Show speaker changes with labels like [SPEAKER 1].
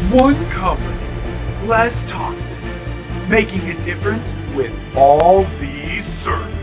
[SPEAKER 1] One company, less toxins, making a difference with all these certain.